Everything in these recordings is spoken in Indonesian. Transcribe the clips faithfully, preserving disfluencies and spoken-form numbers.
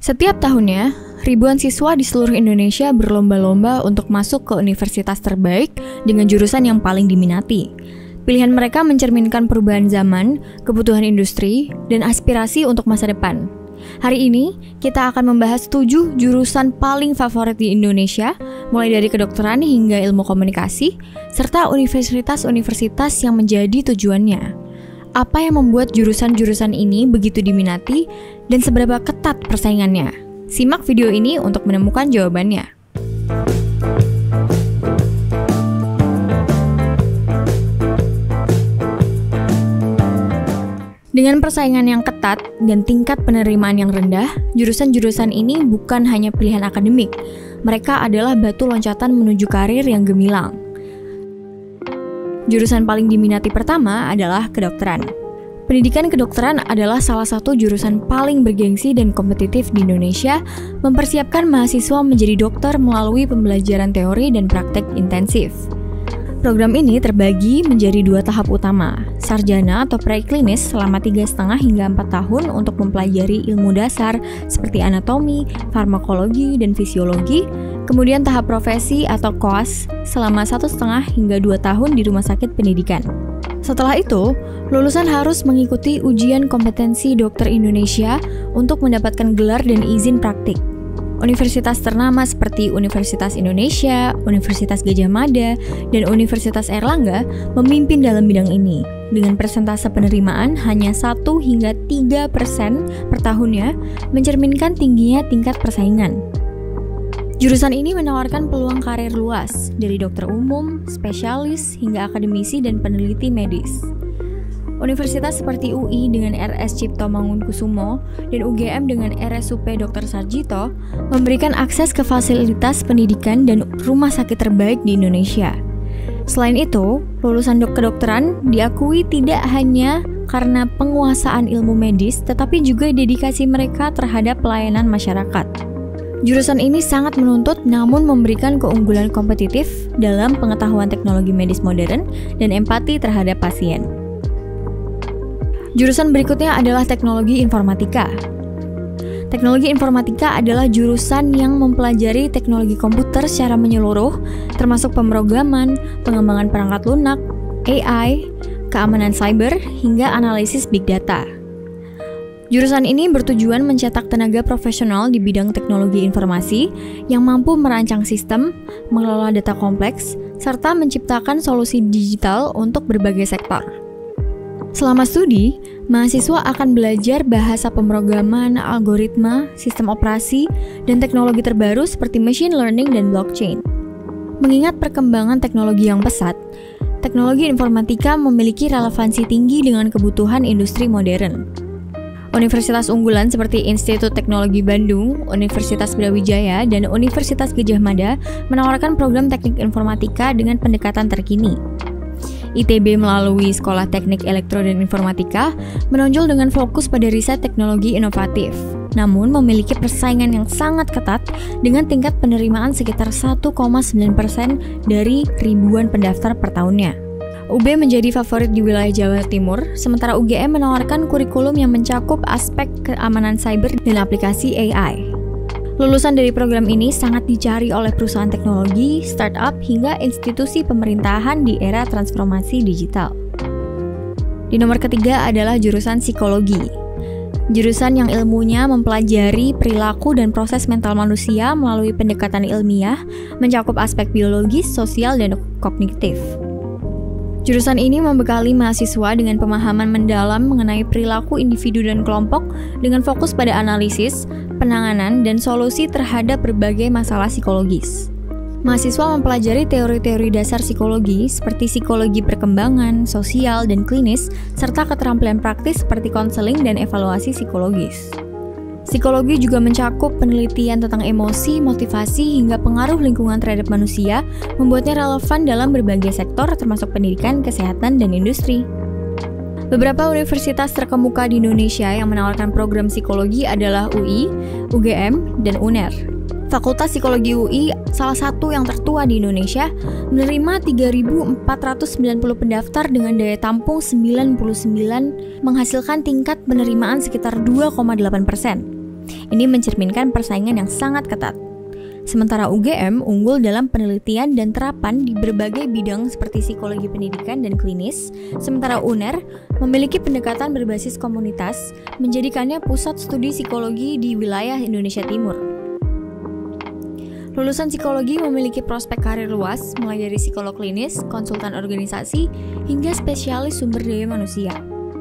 Setiap tahunnya, ribuan siswa di seluruh Indonesia berlomba-lomba untuk masuk ke universitas terbaik dengan jurusan yang paling diminati. Pilihan mereka mencerminkan perubahan zaman, kebutuhan industri, dan aspirasi untuk masa depan. Hari ini, kita akan membahas tujuh jurusan paling favorit di Indonesia, mulai dari kedokteran hingga ilmu komunikasi, serta universitas-universitas yang menjadi tujuannya. Apa yang membuat jurusan-jurusan ini begitu diminati dan seberapa ketat persaingannya? Simak video ini untuk menemukan jawabannya. Dengan persaingan yang ketat dan tingkat penerimaan yang rendah, jurusan-jurusan ini bukan hanya pilihan akademik. Mereka adalah batu loncatan menuju karir yang gemilang. Jurusan paling diminati pertama adalah kedokteran. Pendidikan kedokteran adalah salah satu jurusan paling bergengsi dan kompetitif di Indonesia, mempersiapkan mahasiswa menjadi dokter melalui pembelajaran teori dan praktek intensif. Program ini terbagi menjadi dua tahap utama, sarjana atau preklinis selama tiga setengah hingga empat tahun untuk mempelajari ilmu dasar seperti anatomi, farmakologi, dan fisiologi, kemudian tahap profesi atau koas selama satu setengah hingga dua tahun di rumah sakit pendidikan. Setelah itu, lulusan harus mengikuti ujian kompetensi dokter Indonesia untuk mendapatkan gelar dan izin praktik. Universitas ternama seperti Universitas Indonesia, Universitas Gadjah Mada, dan Universitas Airlangga memimpin dalam bidang ini, dengan persentase penerimaan hanya satu hingga tiga persen per tahunnya, mencerminkan tingginya tingkat persaingan. Jurusan ini menawarkan peluang karir luas, dari dokter umum, spesialis, hingga akademisi dan peneliti medis. Universitas seperti U I dengan R S Cipto Mangunkusumo dan U G M dengan R S U P dokter Sarjito memberikan akses ke fasilitas pendidikan dan rumah sakit terbaik di Indonesia. Selain itu, lulusan dok kedokteran diakui tidak hanya karena penguasaan ilmu medis, tetapi juga dedikasi mereka terhadap pelayanan masyarakat. Jurusan ini sangat menuntut namun memberikan keunggulan kompetitif dalam pengetahuan teknologi medis modern dan empati terhadap pasien. Jurusan berikutnya adalah teknologi informatika. Teknologi informatika adalah jurusan yang mempelajari teknologi komputer secara menyeluruh, termasuk pemrograman, pengembangan perangkat lunak, A I, keamanan cyber, hingga analisis big data. Jurusan ini bertujuan mencetak tenaga profesional di bidang teknologi informasi yang mampu merancang sistem, mengelola data kompleks, serta menciptakan solusi digital untuk berbagai sektor. Selama studi, mahasiswa akan belajar bahasa pemrograman, algoritma, sistem operasi, dan teknologi terbaru seperti machine learning dan blockchain. Mengingat perkembangan teknologi yang pesat, teknologi informatika memiliki relevansi tinggi dengan kebutuhan industri modern. Universitas unggulan seperti Institut Teknologi Bandung, Universitas Brawijaya, dan Universitas Gadjah Mada menawarkan program teknik informatika dengan pendekatan terkini. I T B melalui Sekolah Teknik Elektro dan Informatika menonjol dengan fokus pada riset teknologi inovatif, namun memiliki persaingan yang sangat ketat dengan tingkat penerimaan sekitar satu koma sembilan persen dari ribuan pendaftar per tahunnya. U B menjadi favorit di wilayah Jawa Timur, sementara U G M menawarkan kurikulum yang mencakup aspek keamanan cyber dan aplikasi A I. Lulusan dari program ini sangat dicari oleh perusahaan teknologi, startup, hingga institusi pemerintahan di era transformasi digital. Di nomor ketiga adalah jurusan psikologi. Jurusan yang ilmunya mempelajari perilaku dan proses mental manusia melalui pendekatan ilmiah, mencakup aspek biologis, sosial, dan kognitif. Jurusan ini membekali mahasiswa dengan pemahaman mendalam mengenai perilaku individu dan kelompok dengan fokus pada analisis, penanganan, dan solusi terhadap berbagai masalah psikologis. Mahasiswa mempelajari teori-teori dasar psikologi seperti psikologi perkembangan, sosial, dan klinis, serta keterampilan praktis seperti konseling dan evaluasi psikologis. Psikologi juga mencakup penelitian tentang emosi, motivasi, hingga pengaruh lingkungan terhadap manusia, membuatnya relevan dalam berbagai sektor termasuk pendidikan, kesehatan, dan industri. Beberapa universitas terkemuka di Indonesia yang menawarkan program psikologi adalah U I, U G M, dan U N E R. Fakultas Psikologi U I, salah satu yang tertua di Indonesia, menerima tiga ribu empat ratus sembilan puluh pendaftar dengan daya tampung sembilan puluh sembilan, menghasilkan tingkat penerimaan sekitar dua koma delapan persen. Ini mencerminkan persaingan yang sangat ketat. Sementara U G M unggul dalam penelitian dan terapan di berbagai bidang seperti psikologi pendidikan dan klinis, sementara U N E R memiliki pendekatan berbasis komunitas, menjadikannya pusat studi psikologi di wilayah Indonesia Timur. Lulusan psikologi memiliki prospek karir luas, mulai dari psikolog klinis, konsultan organisasi, hingga spesialis sumber daya manusia.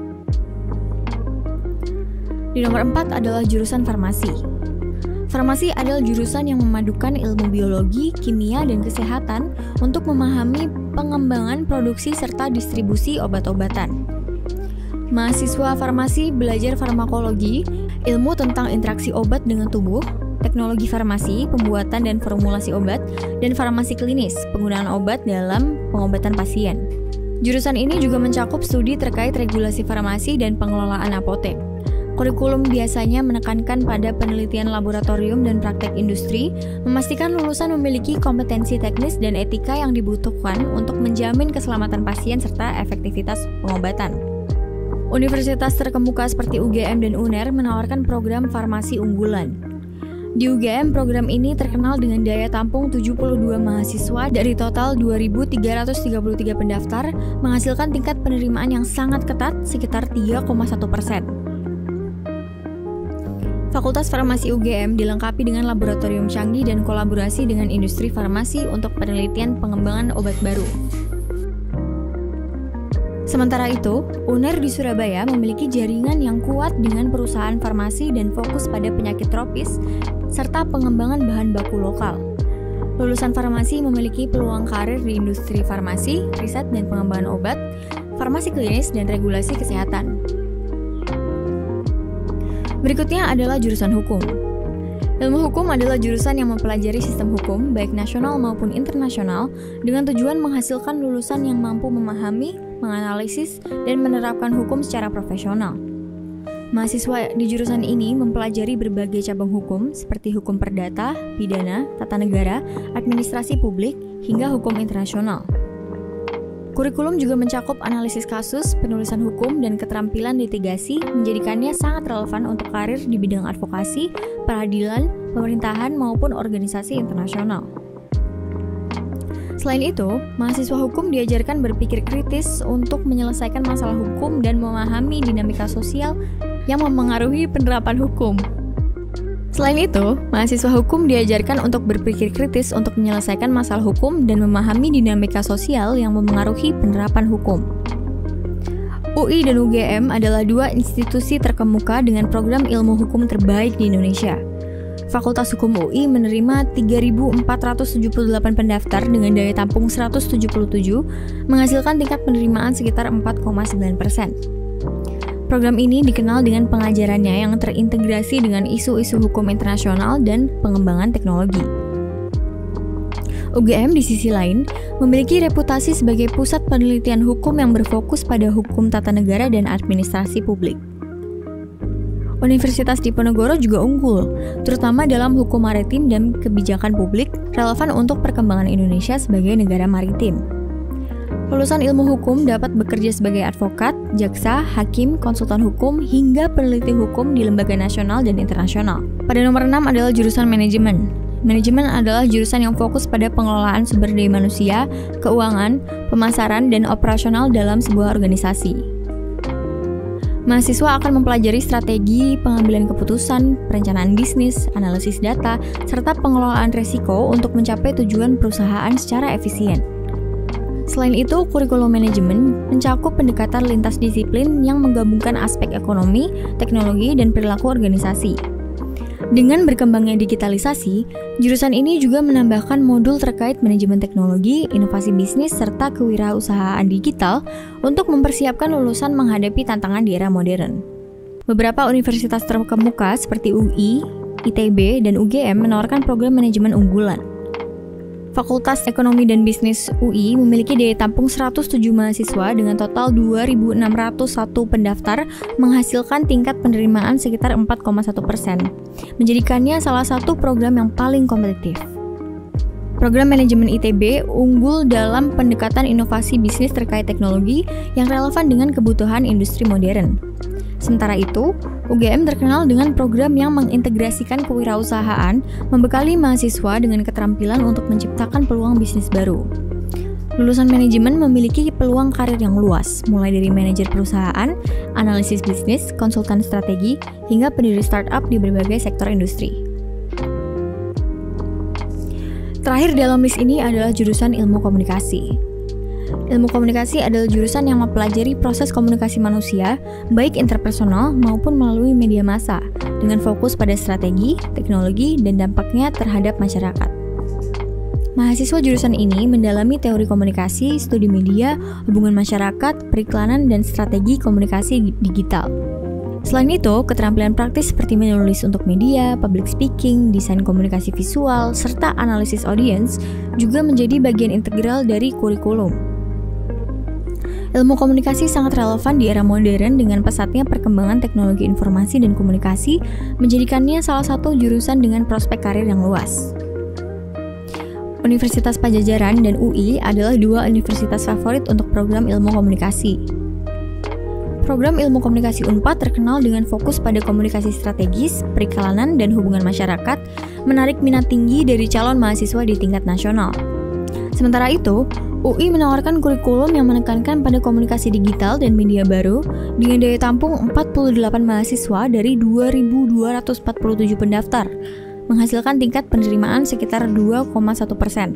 Di nomor empat adalah jurusan farmasi. Farmasi adalah jurusan yang memadukan ilmu biologi, kimia, dan kesehatan untuk memahami pengembangan produksi serta distribusi obat-obatan. Mahasiswa farmasi belajar farmakologi, ilmu tentang interaksi obat dengan tubuh, teknologi farmasi, pembuatan dan formulasi obat, dan farmasi klinis, penggunaan obat dalam pengobatan pasien. Jurusan ini juga mencakup studi terkait regulasi farmasi dan pengelolaan apotek. Kurikulum biasanya menekankan pada penelitian laboratorium dan praktek industri, memastikan lulusan memiliki kompetensi teknis dan etika yang dibutuhkan untuk menjamin keselamatan pasien serta efektivitas pengobatan. Universitas terkemuka seperti U G M dan U N E R menawarkan program farmasi unggulan. Di U G M, program ini terkenal dengan daya tampung tujuh puluh dua mahasiswa dari total dua ribu tiga ratus tiga puluh tiga pendaftar, menghasilkan tingkat penerimaan yang sangat ketat sekitar tiga koma satu persen. Fakultas Farmasi U G M dilengkapi dengan laboratorium canggih dan kolaborasi dengan industri farmasi untuk penelitian pengembangan obat baru. Sementara itu, U N E R di Surabaya memiliki jaringan yang kuat dengan perusahaan farmasi dan fokus pada penyakit tropis serta pengembangan bahan baku lokal. Lulusan farmasi memiliki peluang karir di industri farmasi, riset dan pengembangan obat, farmasi klinis, dan regulasi kesehatan. Berikutnya adalah jurusan hukum. Ilmu hukum adalah jurusan yang mempelajari sistem hukum, baik nasional maupun internasional, dengan tujuan menghasilkan lulusan yang mampu memahami, menganalisis, dan menerapkan hukum secara profesional. Mahasiswa di jurusan ini mempelajari berbagai cabang hukum seperti hukum perdata, pidana, tata negara, administrasi publik, hingga hukum internasional. Kurikulum juga mencakup analisis kasus, penulisan hukum, dan keterampilan litigasi, menjadikannya sangat relevan untuk karir di bidang advokasi, peradilan, pemerintahan, maupun organisasi internasional. Selain itu, mahasiswa hukum diajarkan berpikir kritis untuk menyelesaikan masalah hukum dan memahami dinamika sosial yang memengaruhi penerapan hukum. Selain itu, mahasiswa hukum diajarkan untuk berpikir kritis untuk menyelesaikan masalah hukum dan memahami dinamika sosial yang memengaruhi penerapan hukum. U I dan U G M adalah dua institusi terkemuka dengan program ilmu hukum terbaik di Indonesia. Fakultas Hukum U I menerima tiga ribu empat ratus tujuh puluh delapan pendaftar dengan daya tampung seratus tujuh puluh tujuh, menghasilkan tingkat penerimaan sekitar empat koma sembilan persen. Program ini dikenal dengan pengajarannya yang terintegrasi dengan isu-isu hukum internasional dan pengembangan teknologi. U G M di sisi lain memiliki reputasi sebagai pusat penelitian hukum yang berfokus pada hukum tata negara dan administrasi publik. Universitas Diponegoro juga unggul, terutama dalam hukum maritim dan kebijakan publik, relevan untuk perkembangan Indonesia sebagai negara maritim. Lulusan ilmu hukum dapat bekerja sebagai advokat, jaksa, hakim, konsultan hukum, hingga peneliti hukum di lembaga nasional dan internasional. Pada nomor enam adalah jurusan manajemen. Manajemen adalah jurusan yang fokus pada pengelolaan sumber daya manusia, keuangan, pemasaran, dan operasional dalam sebuah organisasi. Mahasiswa akan mempelajari strategi, pengambilan keputusan, perencanaan bisnis, analisis data, serta pengelolaan risiko untuk mencapai tujuan perusahaan secara efisien. Selain itu, kurikulum manajemen mencakup pendekatan lintas disiplin yang menggabungkan aspek ekonomi, teknologi, dan perilaku organisasi. Dengan berkembangnya digitalisasi, jurusan ini juga menambahkan modul terkait manajemen teknologi, inovasi bisnis, serta kewirausahaan digital untuk mempersiapkan lulusan menghadapi tantangan di era modern. Beberapa universitas terkemuka seperti U I, I T B, dan U G M menawarkan program manajemen unggulan. Fakultas Ekonomi dan Bisnis U I memiliki daya tampung seratus tujuh mahasiswa dengan total dua ribu enam ratus satu pendaftar, menghasilkan tingkat penerimaan sekitar empat koma satu persen, menjadikannya salah satu program yang paling kompetitif. Program manajemen I T B unggul dalam pendekatan inovasi bisnis terkait teknologi yang relevan dengan kebutuhan industri modern. Sementara itu, U G M terkenal dengan program yang mengintegrasikan kewirausahaan, membekali mahasiswa dengan keterampilan untuk menciptakan peluang bisnis baru. Lulusan manajemen memiliki peluang karir yang luas, mulai dari manajer perusahaan, analisis bisnis, konsultan strategi, hingga pendiri startup di berbagai sektor industri. Terakhir dalam list ini adalah jurusan ilmu komunikasi. Ilmu komunikasi adalah jurusan yang mempelajari proses komunikasi manusia, baik interpersonal maupun melalui media massa, dengan fokus pada strategi, teknologi, dan dampaknya terhadap masyarakat. Mahasiswa jurusan ini mendalami teori komunikasi, studi media, hubungan masyarakat, periklanan, dan strategi komunikasi digital. Selain itu, keterampilan praktis seperti menulis untuk media, public speaking, desain komunikasi visual, serta analisis audience juga menjadi bagian integral dari kurikulum. Ilmu komunikasi sangat relevan di era modern dengan pesatnya perkembangan teknologi informasi dan komunikasi, menjadikannya salah satu jurusan dengan prospek karir yang luas. Universitas Padjadjaran dan U I adalah dua universitas favorit untuk program ilmu komunikasi. Program ilmu komunikasi Unpad terkenal dengan fokus pada komunikasi strategis, periklanan, dan hubungan masyarakat, menarik minat tinggi dari calon mahasiswa di tingkat nasional. Sementara itu, U I menawarkan kurikulum yang menekankan pada komunikasi digital dan media baru dengan daya tampung empat puluh delapan mahasiswa dari dua ribu dua ratus empat puluh tujuh pendaftar, menghasilkan tingkat penerimaan sekitar dua koma satu persen.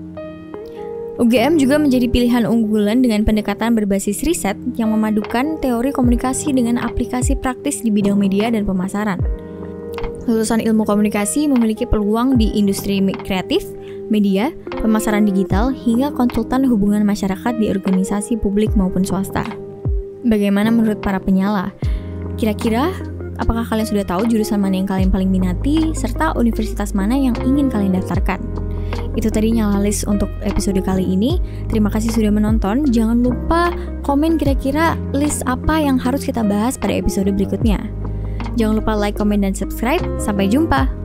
U G M juga menjadi pilihan unggulan dengan pendekatan berbasis riset yang memadukan teori komunikasi dengan aplikasi praktis di bidang media dan pemasaran. Lulusan ilmu komunikasi memiliki peluang di industri kreatif, media, pemasaran digital, hingga konsultan hubungan masyarakat di organisasi publik maupun swasta. Bagaimana menurut para penyala? Kira-kira apakah kalian sudah tahu jurusan mana yang kalian paling minati, serta universitas mana yang ingin kalian daftarkan? Itu tadi Nyala List untuk episode kali ini. Terima kasih sudah menonton. Jangan lupa komen kira-kira list apa yang harus kita bahas pada episode berikutnya. Jangan lupa like, komen, dan subscribe. Sampai jumpa!